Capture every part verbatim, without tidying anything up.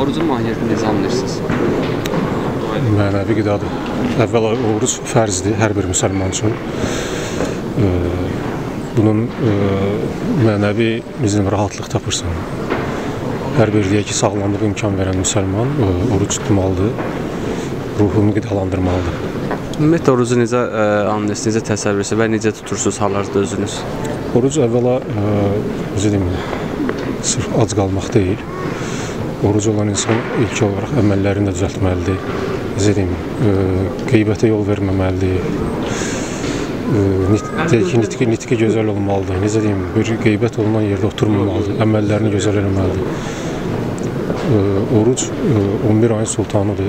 Orucun mahiyyətini necə anlayırsınız? Mənəvi qidadır. Əvvəla oruc fərzdir hər bir müsəlman üçün. Bunun mənəvi bizim rahatlıq tapırsan. Hər bir deyək ki, sağlamlığı imkan verən müsəlman oruc tutmalıdır, ruhunu qidalandırmalıdır. Ümumiyyətlə, orucu necə anlayırsınız, necə təsəvvür edirsiniz və necə tutursunuz hal-hazırda özünüz? Oruc əvvəla, necə deyim, sırf ac qalmaq deyil. Oruc olan insan ilk olaraq əməllərini də düzəltməlidir. Necə deyim, qeybətə yol verməməlidir. Nitqi, nitqi gözəl olmalıdır. Necə deyim, bir qeybət olunan yerdə oturmamalıdır. Əməllərini gözəl eləməlidir. Oruc on bir ayın sultanıdır.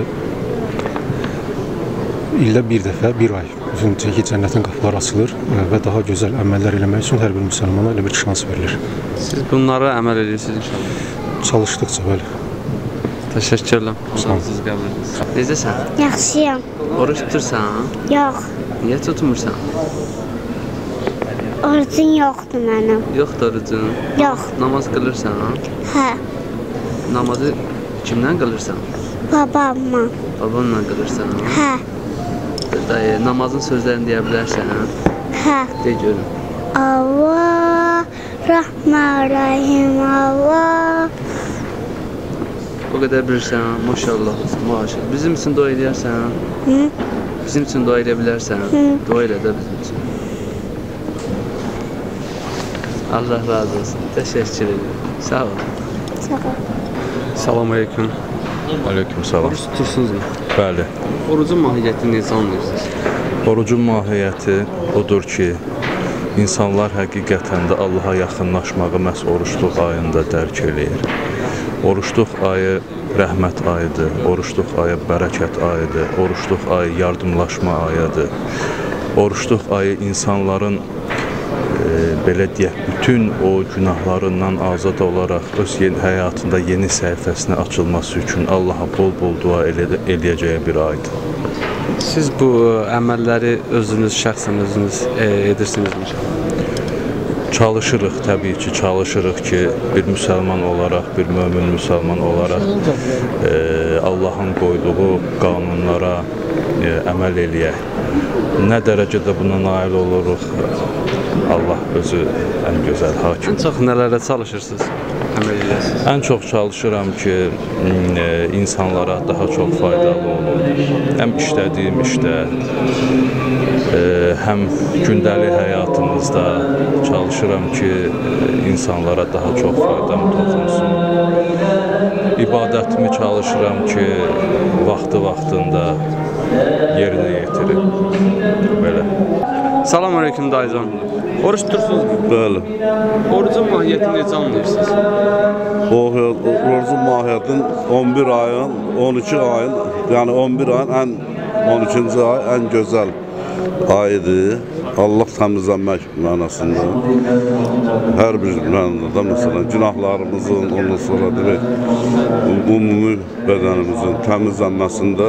İldə bir dəfə, bir ay ki, cənnətin qapıları açılır və daha gözəl əməllər eləmək üçün hər bir müsəlmana elə bir şans verilir. Siz bunlara əməl edirsiniz inşallah? Çalışdıqca, bəli. Təşəkkürlər. Şansınız qəbul ediniz. Necəsən? Yaxşıyam. Oruç tutursan? Yox. Niyə tutmursan? Orucun yoxdur mənim. Yoxdur orucun? Yox. Namaz qılırsan? Hə. Namazı kimdən qılırsan? Babamla. Babanla qılırsan? Hə. Dayı, namazın sözlərini deyə bilərsən? Hə. De görüm. Allah, Rahman, Rahim, Allah. O qədər bilirsən, maşallah, maşallah. Bizim üçün dua edərsən? Hı? Bizim üçün dua edə bilərsən? Hı. Dua elə də bizim üçün. Allah razı olsun. Təşəkkür edirəm. Sağ ol. Sağ ol. Salam aleyküm. Aleyküm salam. Oruç tutursunuzmu? Bəli. Orucun mahiyyətini necə anlayırsınız? Orucun mahiyyəti odur ki, insanlar həqiqətən də Allaha yaxınlaşmağı məhz oruçluq ayında dərk eləyir. Oruçluq ayı rəhmət ayıdır, oruçluq ayı bərəkət ayıdır, oruçluq ayı yardımlaşma ayıdır. Oruçluq ayı insanların belə deyək, bütün o günahlarından azad olaraq öz həyatında yeni səhifəsinin açılması üçün Allaha bol-bol dua eləyəcəyi bir aydır. Siz bu əməlləri özünüz, şəxsən özünüz edirsinizmi? Çalışırıq, təbii ki, çalışırıq ki, bir müsəlman olaraq, bir mömin müsəlman olaraq Allahın qoyduğu qanunlara əməl eləyək. Nə dərəcədə buna nail oluruq? Allah özü ən gözəl hakim. Ən çox nələrə çalışırsınız, əməl edirsiniz? Ən çox çalışıram ki, insanlara daha çox faydalı olun. Həm işlədiyim işdə, həm gündəlik həyatımızda çalışıram ki, insanlara daha çox faydam toxunsun. İbadətimi çalışıram ki, vaxtı-vaxtında yerinə yetirim. Belə. Salam aleyküm dayıcan. Oruç tutursunuz mu? Bəli. Orucun mahiyyətini necə anlayırsınız? Orucun mahiyyətinin on bir ayın, on iki ayın, yəni on bir ayın ən on ikinci ay ən gözəl ayıdır. Allah təmizlənmək mənasında. Hər bir mənada, məsələn, günahlarımızın, ondan sonra demək, ümumi bədənimizin təmizlənməsində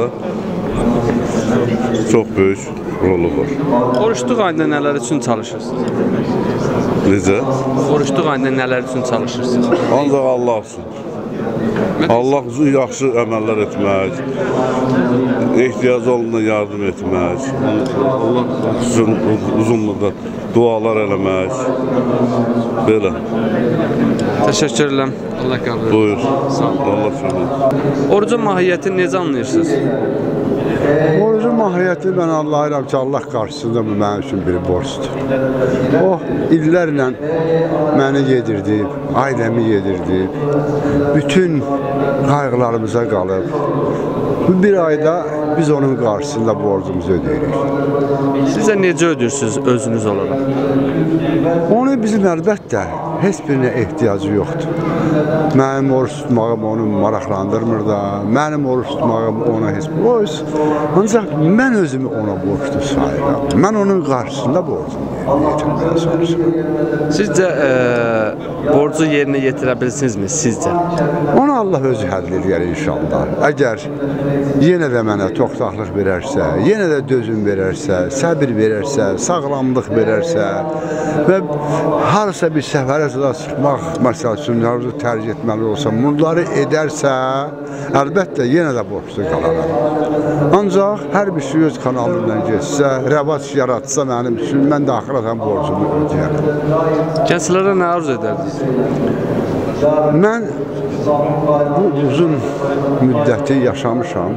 çox böyük rolu var. Oruçluq ayında nələr üçün çalışırsınız? Necə? Oruçluq ayında nələr üçün çalışırsınız? Ancaq Allah üçün. Allah üçün yaxşı əməllər etmək, ehtiyac olundan yardım etmək, Allah üçün uzun müddət dualar eləmək, belə. Təşəkkürlər. Allah qəbul edin. Buyur. Sağ olun. Allah şükür. Orucun mahiyyətini necə anlayırsınız? Orucun mahiyyəti mən anlayıram ki, Allah qarşısında bu mənim üçün bir borcdur. O, illərlə məni yedirdib, ailəmi yedirdib, bütün qayğılarımıza qalıb. Bu bir ayda biz onun qarşısında borcumuzu ödeyirik. Sizə necə ödürsünüz özünüz olaraq? Onu bizim əlbəttə heç birinə ehtiyacı yoxdur. Mənim oruç tutmağım onu maraqlandırmır da, mənim oruç tutmağım ona heç boş. Ancaq mən özümü ona borçlu sayıram. Mən onun qarşısında borcumu yetirməyə çalışıram. Sizcə e, borcu yerinə yetirə bilsinizmi sizcə? Onu Allah özü həll edir inşallah. Əgər yenə də mənə çoxsaqlıq verərsə, yenə də dözüm verərsə, səbir verərsə, sağlamlıq verərsə və harasa bir səfərə çıxmaq, məsəl üçün, arzu tərcih etməli olsa, bunları edərsə, əlbəttə yenə də borclu qalaram. Ancaq hər bir şey öz kanalından geçsə, rəvac yaratsa mənim üçün, mən də axıratan borcumu ödəyərəm. Gənclərə nə arzu edərdiniz? Mən bu uzun müddəti yaşamışam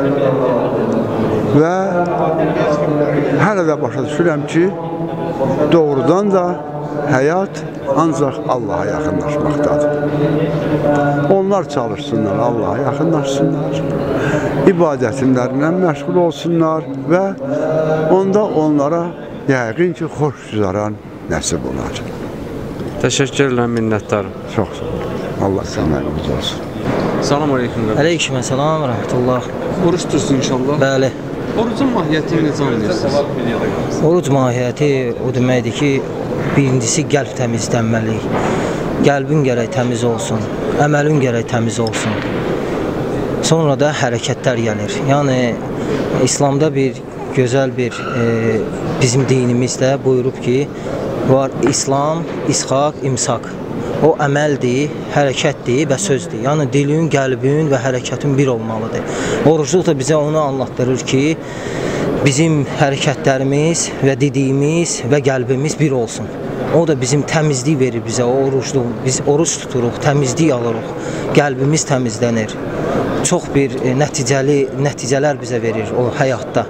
və hələ də başa düşürəm ki, doğrudan da həyat ancaq Allaha yaxınlaşmaqdadır. Onlar çalışsınlar, Allaha yaxınlaşsınlar, ibadətinlərlə məşğul olsunlar və onda onlara yəqin ki, xoş güzaran nəsib olacaq. Təşəkkürlər, minnətdarım. Çox sağ olun. Allah səməyimiz olsun. Salam aleyküm. Aleyküm selam, rahmetullah. Oruç tutsun inşallah. Bəli. Orucun mahiyyətini necə anlayırsınız? Oruc mahiyyəti o deməkdir ki, birincisi qəlb təmizlənməli. Qəlbin gərək təmiz olsun, əməlin gərək təmiz olsun. Sonra da hərəkətlər gəlir. Yəni, İslamda bir gözəl bir e, bizim dinimizdə buyurub ki, var İslam, ishaq, imsak. O əməldir, hərəkətdir və sözdür. Yəni dilin, qəlbin və hərəkətin bir olmalıdır. Orucluq da bizə onu anlatdırır ki, bizim hərəkətlərimiz və dediyimiz və qəlbimiz bir olsun. O da bizim təmizlik verir bizə, o orucluq. Biz oruc tuturuq, təmizlik alırıq, qəlbimiz təmizlənir. Çox bir e, nəticəli nəticələr bizə verir o həyatda.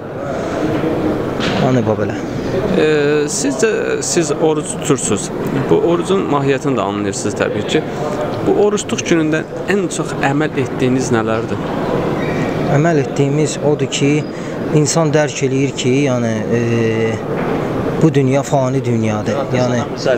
Yəni belə. E, sizcə siz oruc tutursunuz. Bu orucun mahiyyətini də anlayırsınız təbii ki. Bu orucluq günündə ən çox əməl etdiyiniz nələrdir? Əməl etdiyimiz odur ki, insan dərk eləyir ki, yəni e, bu dünya fani dünyadır. Yəni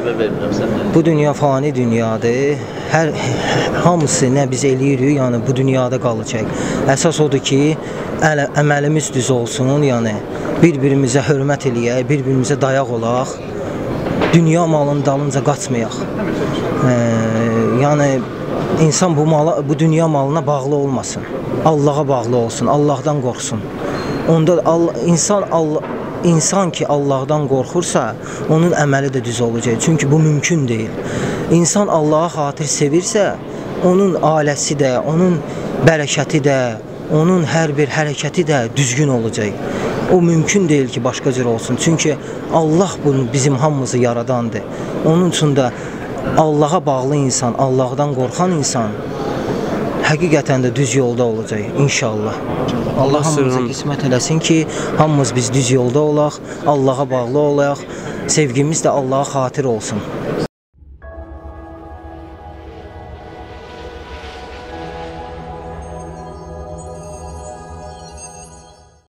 bu dünya fani dünyadır. Hər hamısı nə biz eləyirik, yəni bu dünyada qalacaq. Əsas odur ki, əl, əməlimiz düz olsun, yəni bir-birimizə hörmət eləyək, bir-birimizə dayaq olaq, dünya malının dalınca qaçmayaq. E, yəni insan bu mala, bu dünya malına bağlı olmasın. Allah'a bağlı olsun, Allah'dan qorxsun. Onda Allah, insan Allah İnsan ki Allah'dan qorxursa, onun əməli də düz olacaq. Çünki bu mümkün deyil. İnsan Allah'a xatir sevirsə, onun ailəsi də, onun bərəkəti də, onun hər bir hərəkəti də düzgün olacaq. O mümkün deyil ki, başqa cür olsun. Çünki Allah bunu bizim hamımızı yaradandır. Onun üçün də Allah'a bağlı insan, Allah'dan qorxan insan həqiqətən də düz yolda olacaq, inşallah. Allah hamımıza qismət eləsin ki, hamımız biz düz yolda olaq, Allah'a bağlı olaq, sevgimiz də Allah'a xatir olsun.